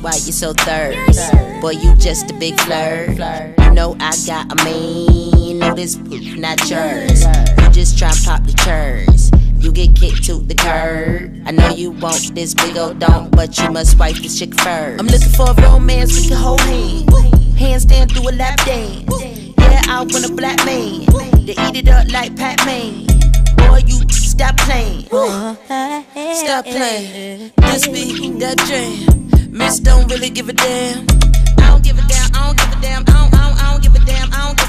why you so thirsty. Boy, you just a big flirt. You know I got a man. You know this not yours. You just try and pop the churns. You get kicked to the curb. I know you want this big old donk, but you must wipe this chick first. I'm looking for a romance we can hold hands. Handstand through a lap dance. Yeah, I want a black man to eat it up like Pac-Man. Boy, you stop playing. Stop playing. This be that jam. Miss don't really give a damn. I don't give a damn. I don't give a damn. I don't give a damn. I don't